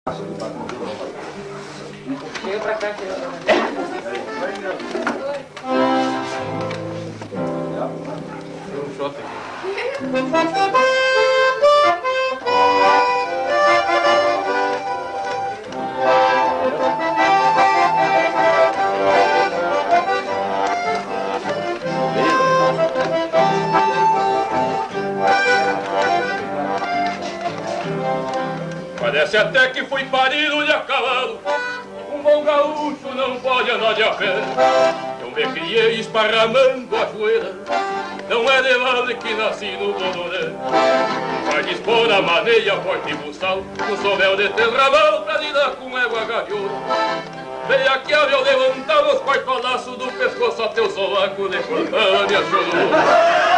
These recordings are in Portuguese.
Chega pra cá, chega pra cá. Deu um shot aqui. Parece até que foi parido de a cavalo. Um bom gaúcho não pode andar de a pé. Eu me criei esparramando a joelha. Não é de vale que nasci no Bodoré. Vai dispor a maneia, forte e buçal. Um sovel de terramal pra lidar com égua gaviona. Vem aqui a eu levantar os cortolaços do pescoço até o sovaco de cortar a minha chorona.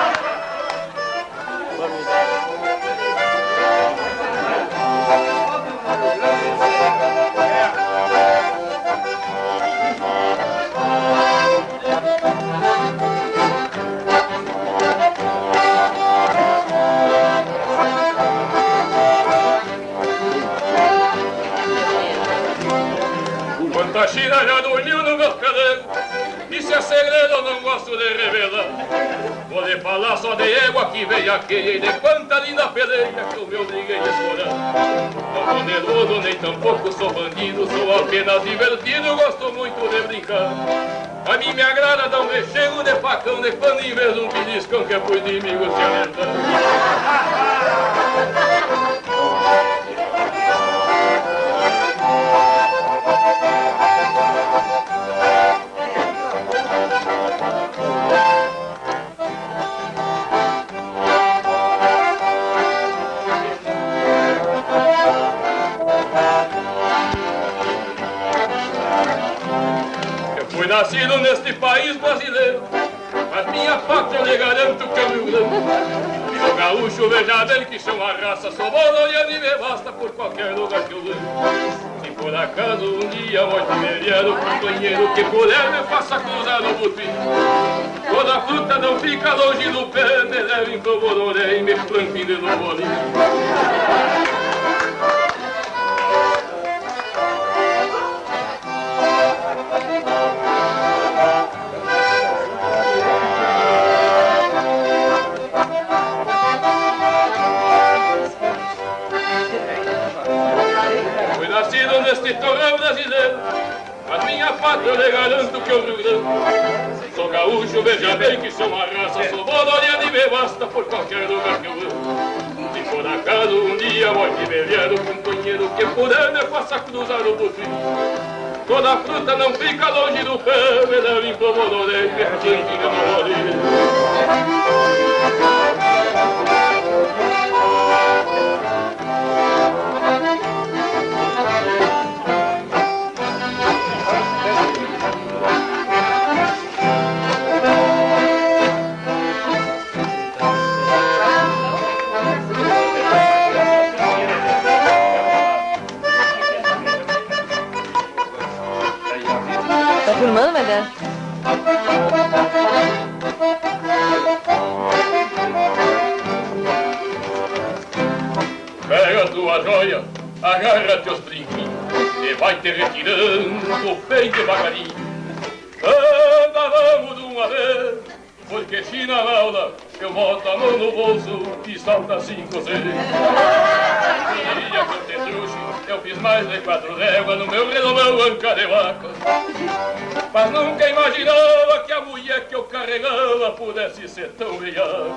Quanta China já dormiu no meu caneco. Isso é segredo, eu não gosto de revelar. Vou lhe falar só de égua que veio aquele. E de quanta linda peleia que eu me obriguei a escorar. Não poderoso nem tampouco sou bandido. Sou apenas divertido, gosto muito de brincar. A mim me agrada dar um recheio de facão. De quando em vez de um beliscão que é por inimigo se alertar. Fui nascido neste país brasileiro, mas minha pátria eu lhe garanto que é o Rio Grande. Sou gaúcho, veja bem que sou uma raça, sou boloniano e me basta por qualquer lugar que eu levo. Se por acaso um dia morte me vier o companheiro que puder me faça cruzar no butim. Toda fruta não fica longe do pé, me levem pro Bororé e me plantem de novo ali. Nascido neste torrão brasileiro, mas minha pátria eu lhe garanto que é o Rio Grande. Sou gaúcho, veja bem que sou uma raça, sou boloniano e me basta por qualquer lugar que eu ando. Se por acaso um dia morte me vier o companheiro que puder me faça cruzar o butim. Toda fruta não fica longe do pé, me levem pro Bodoré e me plantem de novo ali. Tá filmando, Medé? Pega a tua joia, agarra teus brinquinhos e vai te retirando bem devagarinho. Anda, vamos de uma vez, porque China na aula eu boto a mão no bolso e salta 5 vezes. No dia que eu te trouxe, eu fiz mais de 4 léguas no meu redomão anca de vaca. Mas nunca imaginava que a mulher que eu carregava pudesse ser tão velha.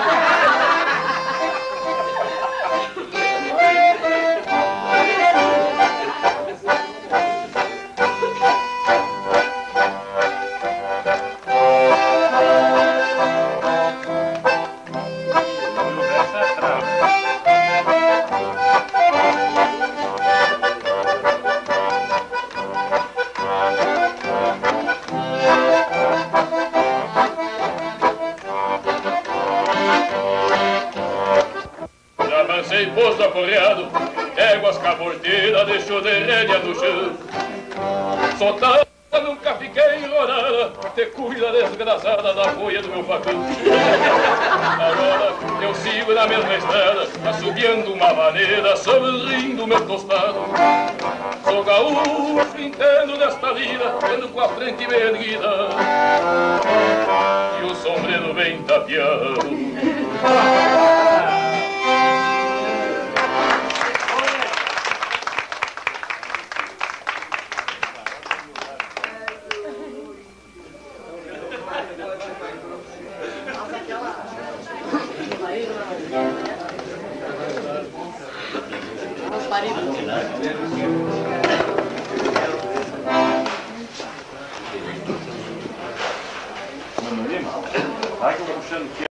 Sem posto aporreado, éguas caborteiras deixou de rédea no chão. Soltando Eu nunca fiquei enrolada, te cuida desgraçada da folha do meu facão. Agora eu sigo na mesma estrada, assobiando uma maneira, sorrindo meu tostado. Sou gaúcho, entendo desta vida, ando com a frente bem erguida e o sombreiro bem tapeado. Vai que eu vou puxando aqui.